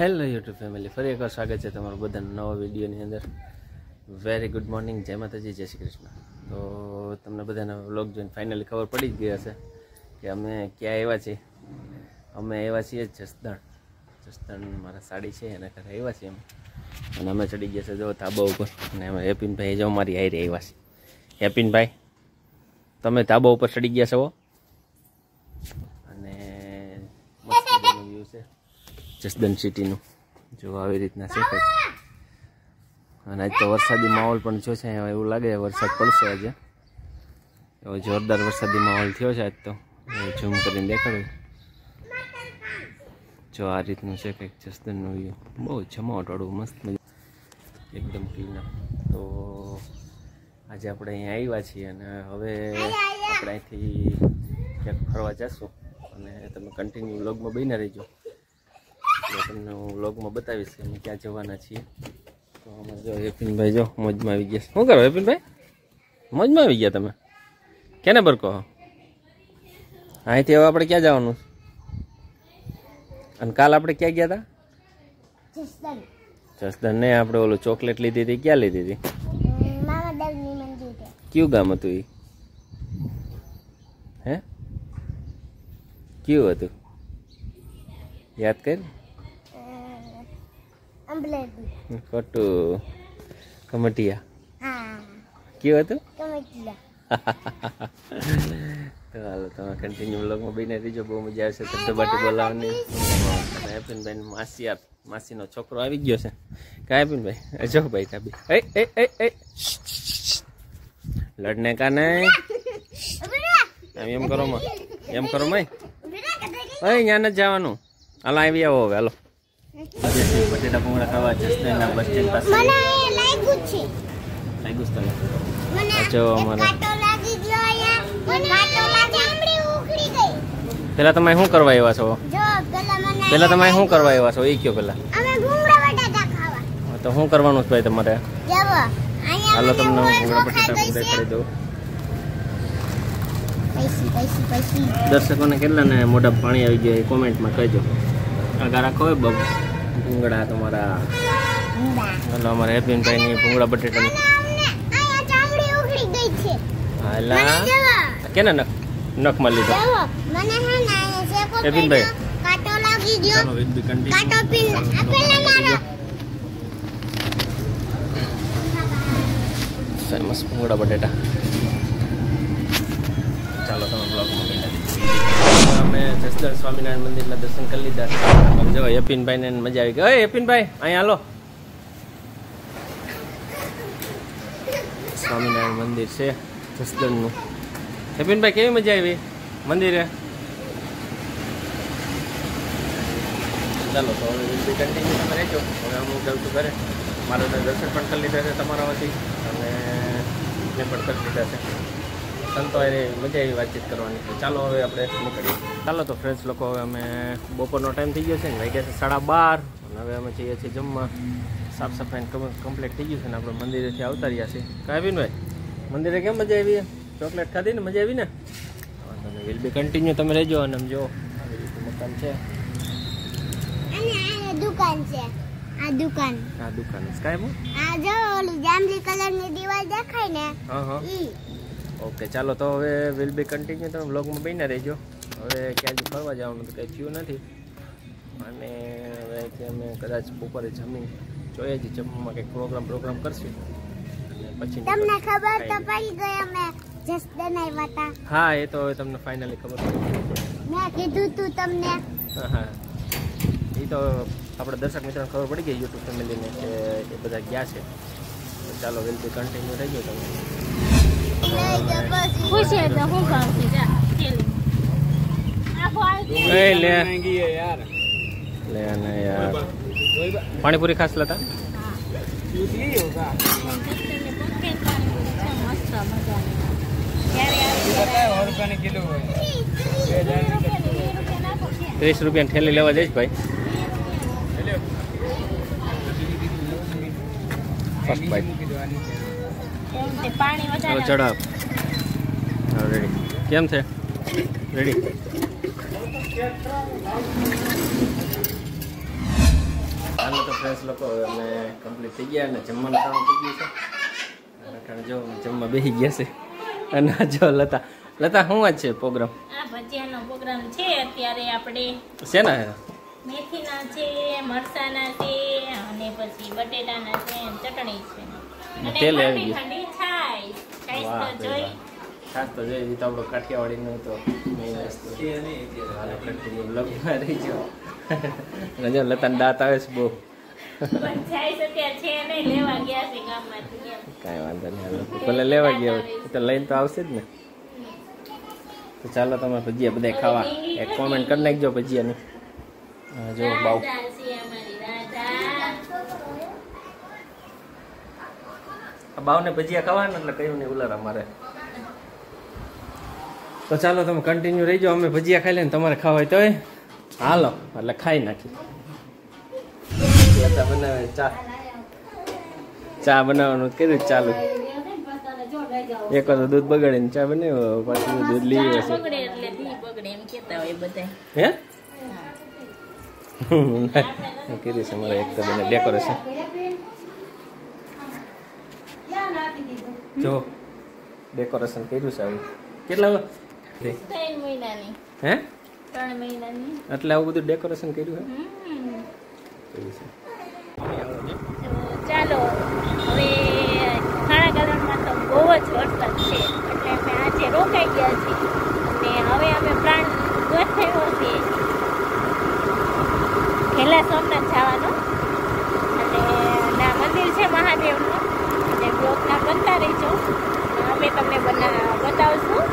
Hello YouTube family, ફરી એકવાર સ્વાગત છે તમારું બધાના નવા વિડીયોની અંદર. વેરી ગુડ મોર્નિંગ, જય માતાજી, જય શ્રી કૃષ્ણ. તો તમને બધાના વ્લોગ જોઈને ફાઇનલી ખબર પડી જ ગઈ હશે કે અમે ક્યાં આવ્યા છીએ. અમે આવ્યા છીએ જસદણ મારા સાડી છે એના ઘરે આવ્યા છીએ અને અમે ચડી ગયા છે જો ધાબા ઉપર. અને અમે હેપીનભાઈ જો મારી હારે આવ્યા છે. હેપીનભાઈ, તમે ધાબા ઉપર ચડી ગયા છો અને મસ્ત વ્યૂ છે જસદણ સિટીનું. જો આવી રીતના છે કંઈક. અને આજ તો વરસાદી માહોલ પણ જો છે, એવું લાગે વરસાદ પડશે આજે. એવો જોરદાર વરસાદી માહોલ થયો છે આજ તો. ઝૂમ કરીને દેખાડું. જો આ રીતનું છે કંઈક જસદણનું વ્યૂ. બહુ જમાવટવાળું મસ્ત એકદમ ક્લીન. તો આજે આપણે અહીંયા આવ્યા છીએ અને હવે આપણે અહીંથી ક્યાંક ફરવા જઈશું અને તમે કન્ટિન્યુ વ્લોગમાં બન્યા રહીજો. તમને હું વ્લોગમાં બતાવીશ કે અમે ક્યાં જવાના છીએ. તો અમે જો હેપીનભાઈ જો મોજમાં આવી ગયા. શું કરો હેપીનભાઈ? મોજમાં આવી ગયા તમે? કેને બર કહો? અહીંથી હવે આપણે ક્યાં જવાનું? અને કાલ આપણે ક્યાં ગયા હતા? જસદણ નહીં, આપણે ઓલું ચોકલેટ લીધી હતી. ક્યાં લીધી હતી? કયું ગામ હતું એ? હે, કયું હતું યાદ કર? ખોટું, કમટિયા. કયું હતું? તો હાલો તમે કન્ટિન્યુ વ્લોગમાં બને રહીજો. બહુ મજા આવશે ધબધબાટી બોલાવવાની. હેપીનભાઈ માસીનો છોકરો આવી ગયો છે. કા હેપીનભાઈ? જો ભાઈ કાબી લડને કા નહીં. એમ કરો માં, એમ કરો મય. અહીંયા નથી જવાનું. હાલો આવી આવો હવે. હાલો બટેટા ભૂંગળા ખાવા જસદણના બસ સ્ટેન્ડ પાસે. લાગ્યું છે તને? જો અમારે પેલા તમે શું કરવા આવ્યા છો? પેલા તમે શું કરવા આવ્યા છો એ કયો પેલા. તો શું કરવાનું છે ભાઈ તમારે? હાલો તમને ભૂંગળા બટેટા દેખાડી દઉં. દર્શકોને કેટલા ને મોઢા પાણી આવી ગયા એ કોમેન્ટમાં કહેજો. આગળ રાખો હોય ભૂંગળા તમારા. હાલો અમારા હેપીનભાઈની ભૂંગળા બટેટાની. હાલા કેના નખમાં લીધો હેપીનભાઈ? મસ્ત ભૂંગળા બટેટા. ચાલો તમે બ્લોગમાં બેઠા. અમે જસદણ સ્વામિનારાયણ મંદિરના દર્શન કરી લીધા. તમે જો હેપીનભાઈને મજા આવી ગઈ. હેપીનભાઈ અહીંયા હાલો. સ્વામિનારાયણ મંદિર છે જસદણનું. હેપીનભાઈ કેવી મજા આવી મંદિરે? ચાલો તો હવે કન્ટિન્યુ તમે રહેજો. હવે હું જાઉં છું ઘરે. મારે દર્શન પણ કરી લીધા છે તમારા વતી અને મેં પણ કરી લીધા છે. સંતો એ મજા આવી વાતચીત કરવાની. તો ચાલો હવે આપણે નીકળીએ. ચાલો તો ફ્રેન્ડ્સ લોકો, હવે અમે બપોરનો ટાઈમ થઈ ગયો છે ને, વાગ્યા છે 12:30. અને હવે અમે જઈએ છીએ જમવા. સાફ સફાઈ કમ્પ્લીટ થઈ ગયું છે ને આપણે મંદિરેથી આવતા રહ્યા છીએ. કાવીનભાઈ મંદિરે કેમ મજા આવી? ચોકલેટ ખાધી ને? મજા આવી ને? તમે વિલ બી કન્ટિન્યુ તમે રહેજો. અને આમ જો આવી રીતે મકાન છે. દુકાન છે આ દુકાન. આ દુકાન સ્કાય માં આ જો ઓલી જાંબલી કલરની દીવાલ દેખાય ને. હા ઈ. ઓકે ચાલો તો હવે વિલ બી કન્ટિન્યુ તમે વ્લોગમાં બન્યા રહેજો. હવે ક્યાંય ફરવા જવાનું તો કંઈ થયું નથી. અને હવે અમે કદાચ બપોરે જમી જોઈએ છીએ. જમવામાં કંઈક પ્રોગ્રામ કરશું. અને પછી તમને ખબર તો પડી ગઈ અમે જસદણ આવ્યા હતા. હા એ તો હવે તમને ફાઇનલી ખબર પડી. મેં કીધું તું તમને. હા એ તો આપણે દર્શક મિત્રોને ખબર પડી ગઈ યુટ્યુબ ફેમિલીને કે એ બધા ગયા છે. તો ચાલો વિલ બી કન્ટિન્યુ થઈ ગયો તમે. પાણીપુરી ખાસ લેતા. ₹30 ઠેલી લેવા જઈશ ભાઈ. First byte ચડાવ. રેડી કેમ છે? રેડી ચાલો તો ફ્રેન્ડ્સ લોકો અમે કમ્પ્લીટ થઈ ગયા અને જમવાનું કામ થઈ ગયું છે. અને જો જમવા બેસી ગયા છે. અને જો લતા શું વાત છે પ્રોગ્રામ? આ ભજીયાનો પ્રોગ્રામ છે અત્યારે આપણે. શેના? મેથીના છે, મરચાના છે અને પછી બટેટાના છે, ચટણી છે અને તેલ આવી ઠંડી ગયું. ઠંડી છાશ. છાશ વાહ તો જોઈ. ખાસ તો જોઈ તો આપણો કાઠિયાવાડીનું તો મેઇન વસ્તુ લગ્નમાં રહી ગયો. અને જો લતાને દાંત આવે છે બહુ. પણ છાશ અત્યારે છે નહીં, લેવા ગયા છે ગામમાંથી. કાંઈ વાંધો નહીં, હાલો ભલે લેવા ગયા હોય તો લઈને તો આવશે જ ને. તો ચાલો તમે ભજીયા બધા ખાવા એક કોમેન્ટ કરી નાખજો ભજીયાની. જો બાવ રાધા છે અમારી રાધા. બાવને ભજીયા ખાવાના એટલે કહ્યું ને ઉલારા મારે. તો ચાલો તમે કન્ટિન્યુ રહીજો, અમે ભજીયા ખાઈ લઈએ ને તમારે ખાવા હોય તો હાલો એટલે ખાઈ નાખી. લતા બનાવે ચા બનાવવાનું કર્યું ચાલુ. એક વાર દૂધ બગાડીને ચા બનાવ્યો, પાછું દૂધ લઈ ચા આવ્યો બગડે એટલે ઘી બગડે એમ કહેતા હોય બધા. હે કર્યું છે મારે એક તો બને ડેકોરેશન. જો ડેકોરેશન કર્યું છે. આવી કેટલા 3 મહિનાની. હે 3 મહિનાની. એટલે આવું બધું ડેકોરેશન કર્યું હમ. છે. કર્યું છે. તો ચાલો હવે ખાણા ગાળામાં તો બહુ જ વરસાદ છે એટલે અમે આજે રોકાઈ ગયા છીએ અને હવે અમે પ્લાન ગોઠવ્યો છે ઘેલા સોમનાથ જવાનું. અને ના મંદિર છે મહાદેવનું અને બ્લોગના બનતા રહીજો. અમે તમને બતાવશું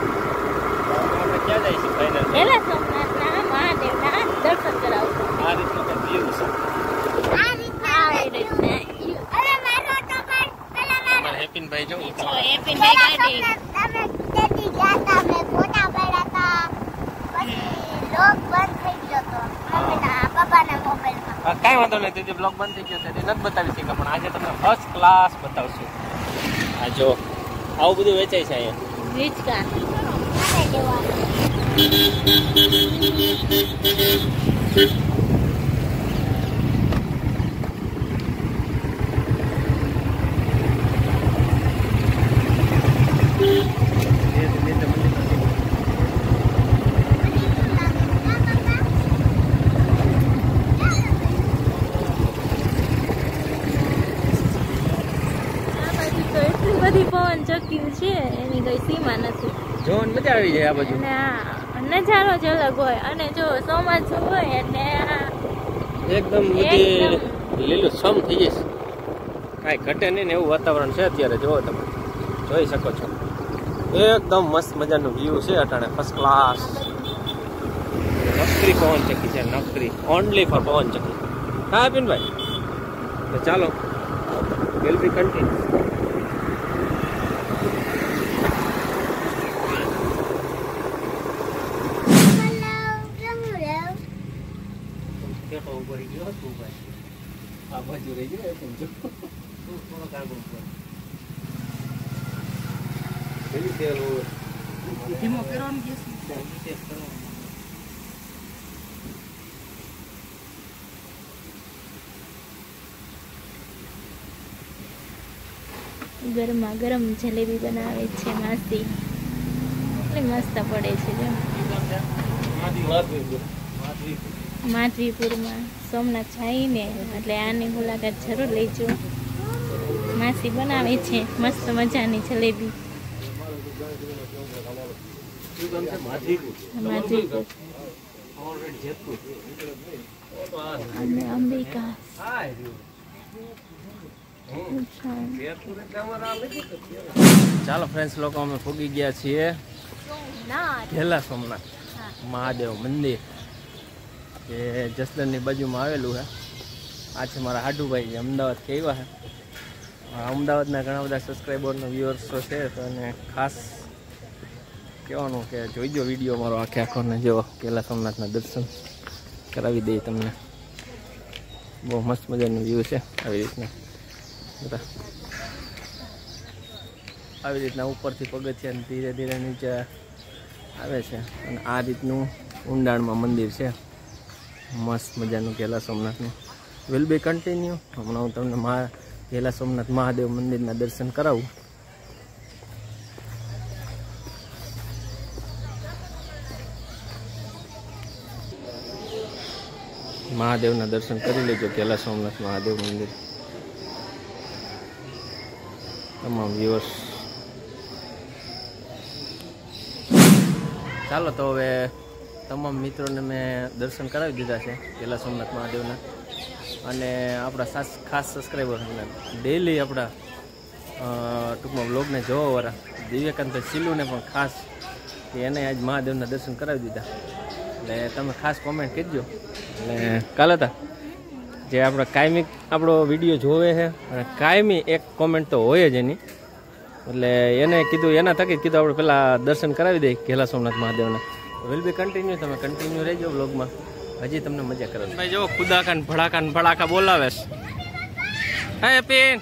ક્યાં જાય છે ફાઇનલ? ઘેલા સોમનાથના મહાદેવના દર્શન કરાવશું. આ રીતનું કંઈક વ્યૂ છે. આ રીતના આવી રીતના અરે મારો તો પણ પેલા મારો હેપીનભાઈ જો જો એપિનભાઈ ગાડી અમે તેથી ગયા હતા, અમે ફોટા પાડ્યા હતા, પછી લોક બંધ થઈ ગયો તો મમ્મીના પપ્પાના મોબાઈલમાં. કાંઈ વાંધો નહીં, તેથી બ્લોગ બંધ થઈ ગયો તેથી નથી બતાવી શક્યા, પણ આજે તમને ફર્સ્ટ ક્લાસ બતાવશું. આ જો આવું બધું વેચાય છે અહીંયા. હિચકા. અને દેવાનું આ બાજુ તો એટલી બધી પવન ચક્યું છે એની કઈ સીમા નથી. જોવાની મજા આવી જાય આ બાજુ. અને આ નજારો જ અલગ હોય અને જો ચોમાસું હોય એટલે એકદમ બધી લીલું છમ થઈ જશે, કાંઈ ઘટે નહીં ને એવું વાતાવરણ છે અત્યારે. જુઓ તમે જોઈ શકો છો, એકદમ મસ્ત મજાનું વ્યૂ છે અટાણે ફર્સ્ટ ક્લાસ. નકરી પવન ચક્કી છે, નકરી ઓનલી ફોર પવન ચક્કી. હા પિનભાઈ, તો ચાલો વિલ બી કન્ટિન્યુ. આ બાજુ રહી ગયો થોડો કામ ગરમા ગરમ જલેબી બનાવે છે માસી. એટલે મસ્ત પડે છે જો માધવીપુરમાં સોમનાથ જઈને એટલે આની મુલાકાત જરૂર લેજો. માસી બનાવે છે મસ્ત મજાની જલેબી. માધવીપુર અને અંબિકા. ચાલો ફ્રેન્ડ્સ લોકો અમે ફૂગી ગયા છીએ ઘેલા સોમનાથ મહાદેવ મંદિર, જે જસદણની બાજુમાં આવેલું છે. આ છે મારા હાડુભાઈ, જે અમદાવાદથી આવ્યા છે. અમદાવાદના ઘણા બધા સબસ્ક્રાઈબરનો વ્યુઅર્સો છે, તો એને ખાસ કહેવાનું કે જોઈજો વિડીયો મારો આખે આખોને. જો ઘેલા સોમનાથના દર્શન કરાવી દઈએ તમને. બહુ મસ્ત મજાનું વ્યૂ છે. આવી રીતના બધા આવી રીતના ઉપરથી પગથિયા ધીરે ધીરે નીચે આવે છે. અને આ રીતનું ઊંડાણમાં મંદિર છે, મસ્ત મજાનું ઘેલા સોમનાથનું. Will be continue. હમણાં હું તમને ઘેલા સોમનાથ મહાદેવ મંદિરના દર્શન કરાવું. મહાદેવના દર્શન કરી લેજો. ઘેલા સોમનાથ મહાદેવ મંદિર. તમામ વ્યુઅર્સ, ચાલો તો હવે તમામ મિત્રોને મેં દર્શન કરાવી દીધા છે ઘેલા સોમનાથ મહાદેવના. અને આપણા ખાસ સબસ્ક્રાઈબર ડેઈલી આપણા ટૂંકમાં બ્લોગને જોવાવાળા દિવ્યકાંતભાઈ સિલુને પણ ખાસ એને આજ મહાદેવના દર્શન કરાવી દીધા. એટલે તમે ખાસ કોમેન્ટ કરજો. અને કાલે હતા જે આપણે કાયમી આપણો વિડીયો જોવે છે અને કાયમી એક કોમેન્ટ તો હોય જ એની. એટલે એને કીધું, એના થકી કીધું આપણે પેલા દર્શન કરાવી દઈએ ઘેલા સોમનાથ મહાદેવના. Will be continue. તમે કન્ટિન્યુ રહેજો બ્લોગમાં, હજી તમને મજા કરે. ભાઈ જો ખુદાકાન ભડાકા બોલાવે છે. હે પીન,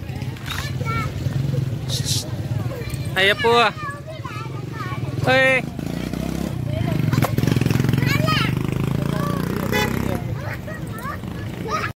હે અપુ, હે